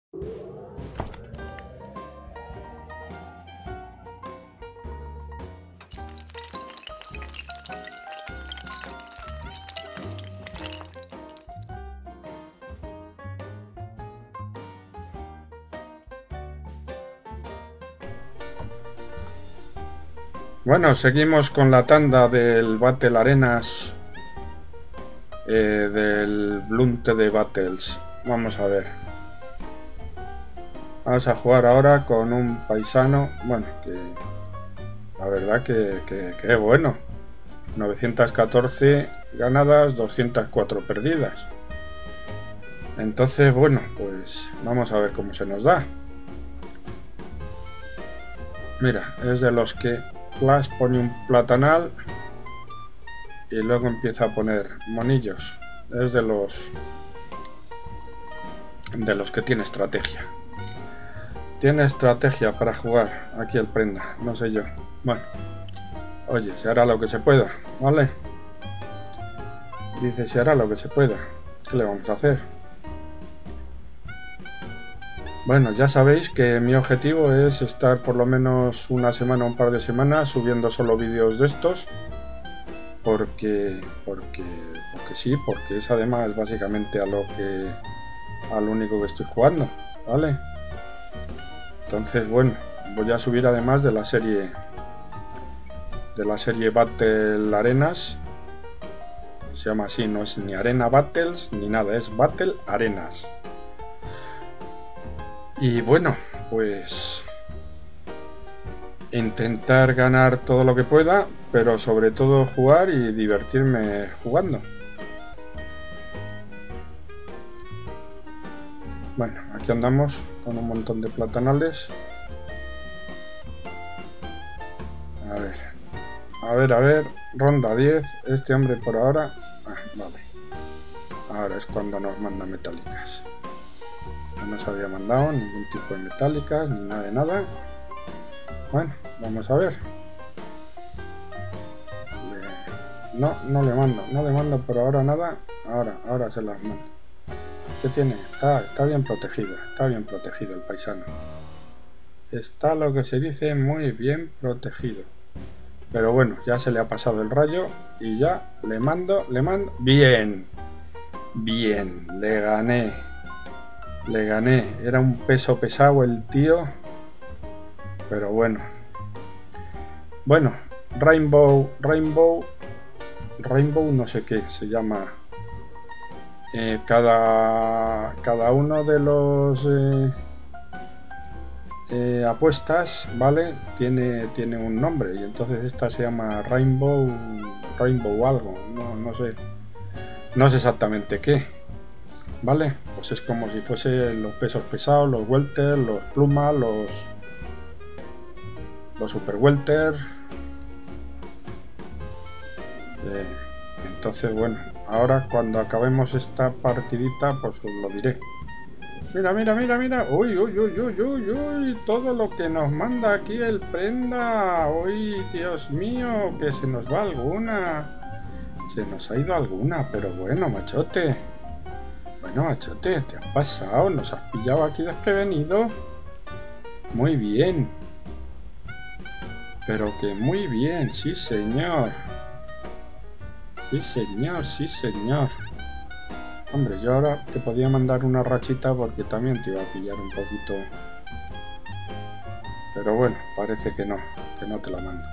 Bueno, seguimos con la tanda del Battle Arenas, del Bloom TD Battles. Vamos a ver. Vamos a jugar ahora con un paisano, bueno, que la verdad que es bueno. 914 ganadas, 204 perdidas. Entonces, bueno, pues vamos a ver cómo se nos da. Mira, es de los que Flash pone un platanal y luego empieza a poner monillos. Es de los que tiene estrategia. Tiene estrategia para jugar. Aquí el prenda, no sé yo. Bueno, oye, se hará lo que se pueda, ¿vale? Dice, se hará lo que se pueda. ¿Qué le vamos a hacer? Bueno, ya sabéis que mi objetivo es estar por lo menos una semana, un par de semanas subiendo solo vídeos de estos. Porque sí, porque es además básicamente a lo único que estoy jugando, ¿vale? Entonces, bueno, voy a subir además de la serie Battle Arenas. Se llama así, no es ni Arena Battles ni nada, es Battle Arenas. Y bueno, pues intentar ganar todo lo que pueda, pero sobre todo jugar y divertirme jugando. Bueno, aquí andamos con un montón de platanales. A ver, ronda 10. Este hombre por ahora... vale. Ahora es cuando nos manda metálicas. No nos había mandado ningún tipo de metálicas, ni nada de nada. Bueno, vamos a ver. No le mando por ahora nada. Ahora se las mando. ¿Qué tiene? Está bien protegido. Está bien protegido el paisano. Está lo que se dice muy bien protegido. Pero bueno, ya se le ha pasado el rayo y ya le mando. Bien. Bien, le gané. Era un peso pesado el tío. Pero bueno. Bueno, Rainbow no sé qué se llama. Cada uno de los apuestas, ¿vale? Tiene un nombre y entonces esta se llama Rainbow algo, no sé exactamente qué, ¿vale? Pues es como si fuese los pesos pesados, los welter, los plumas, los super welter. Entonces, bueno, ahora cuando acabemos esta partidita, pues os lo diré. Mira. Uy, todo lo que nos manda aquí el prenda. Uy, Dios mío, que se nos va alguna. Se nos ha ido alguna, pero bueno, machote. ¿Te has pasado? ¿Nos has pillado aquí desprevenido? Muy bien. Pero que muy bien, sí señor. Sí señor. Hombre, yo ahora te podía mandar una rachita porque también te iba a pillar un poquito. Pero bueno, parece que no te la mando.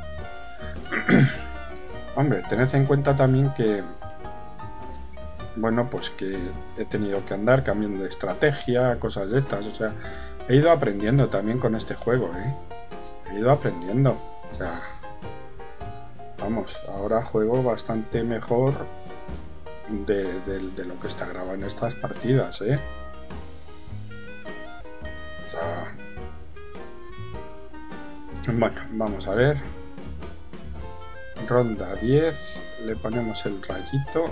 Hombre, tened en cuenta también que... Bueno, pues que he tenido que andar cambiando de estrategia, cosas de estas. O sea, he ido aprendiendo también con este juego, ¿eh? He ido aprendiendo. O sea... Vamos, ahora juego bastante mejor de lo que está grabado en estas partidas, ¿eh? O sea... Bueno, vamos a ver. Ronda 10. Le ponemos el rayito.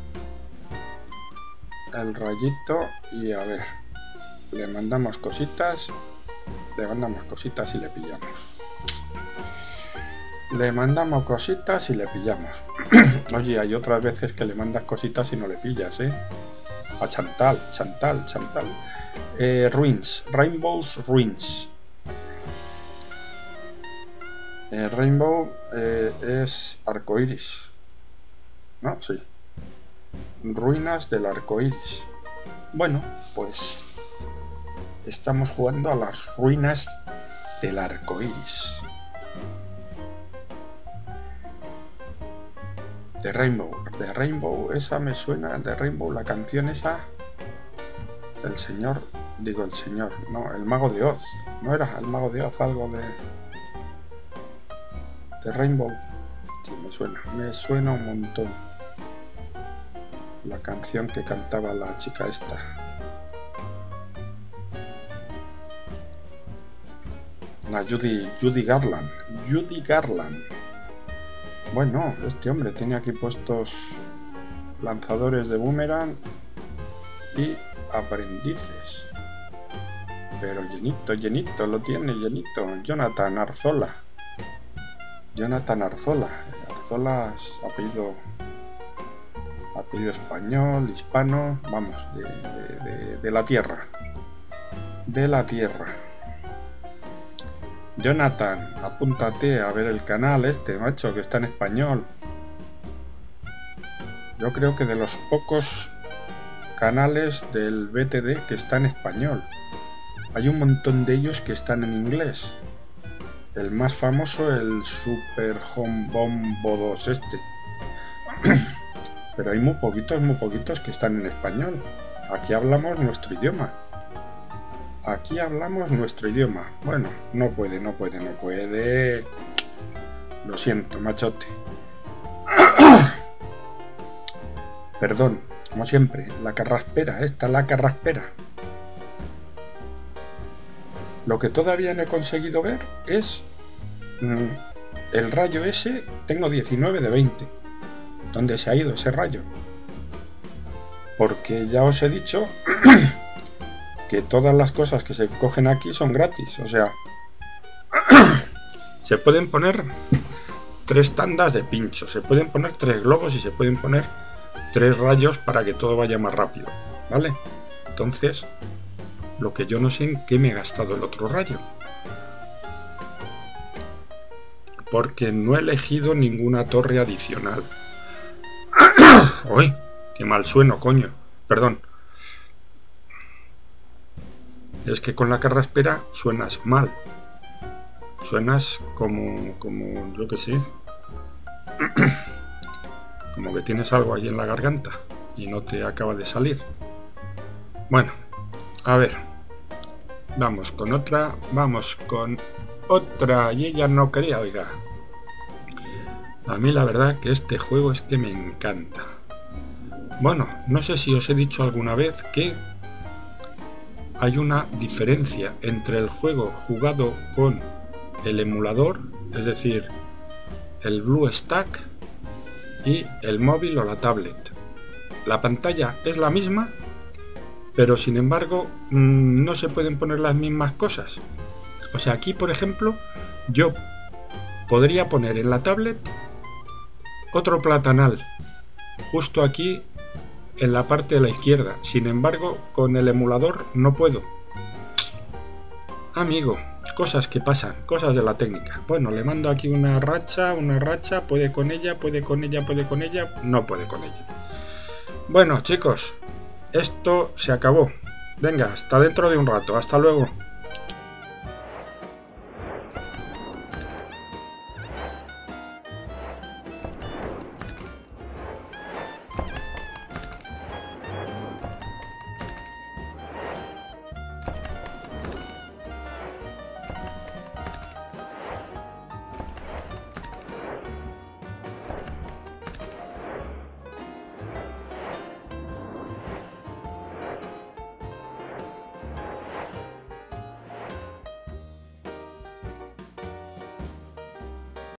Y a ver. Le mandamos cositas y le pillamos. Oye, hay otras veces que le mandas cositas y no le pillas, ¿eh? A Chantal. Ruins, Rainbow's Ruins. Rainbow es arcoiris, ¿no? Sí. Ruinas del arcoiris. Bueno, pues estamos jugando a las ruinas del arcoiris. De Rainbow, esa me suena, de Rainbow, la canción esa del señor, no, el Mago de Oz, ¿no era el Mago de Oz algo de Rainbow? Sí, me suena un montón la canción que cantaba la chica esta. La Judy Garland. Bueno, este hombre tiene aquí puestos lanzadores de boomerang y aprendices. Pero llenito, lo tiene llenito. Jonathan Arzola. Arzola es apellido español, hispano, vamos, de la tierra. De la tierra. Jonathan, apúntate a ver el canal este, macho, que está en español. Yo creo que de los pocos canales del BTD que está en español. Hay un montón de ellos que están en inglés. El más famoso, el Super Home Bombo 2 este. Pero hay muy poquitos que están en español. Aquí hablamos nuestro idioma. Bueno, no puede. Lo siento, machote. Perdón, como siempre, la carraspera. Lo que todavía no he conseguido ver es el rayo ese. Tengo 19 de 20. ¿Dónde se ha ido ese rayo? Porque ya os he dicho que todas las cosas que se cogen aquí son gratis. O sea, se pueden poner 3 tandas de pincho, se pueden poner 3 globos y se pueden poner 3 rayos para que todo vaya más rápido, ¿vale? Entonces, lo que yo no sé en qué me he gastado el otro rayo. Porque no he elegido ninguna torre adicional. ¡Uy! ¡Qué mal sueno, coño! Perdón. Es que con la carraspera suenas mal. Suenas como yo que sé. Como que tienes algo ahí en la garganta y no te acaba de salir. Bueno, a ver. Vamos con otra. Y ella no quería, oiga. A mí la verdad que este juego es que me encanta. Bueno, no sé si os he dicho alguna vez que hay una diferencia entre el juego jugado con el emulador, es decir, el BlueStack, y el móvil o la tablet. La pantalla es la misma, pero sin embargo no se pueden poner las mismas cosas. O sea, aquí por ejemplo yo podría poner en la tablet otro platanal justo aquí en la parte de la izquierda. Sin embargo, con el emulador no puedo. Amigo, cosas que pasan, cosas de la técnica. Bueno, le mando aquí una racha, puede con ella, no puede con ella. Bueno, chicos, esto se acabó. Venga, hasta dentro de un rato, hasta luego.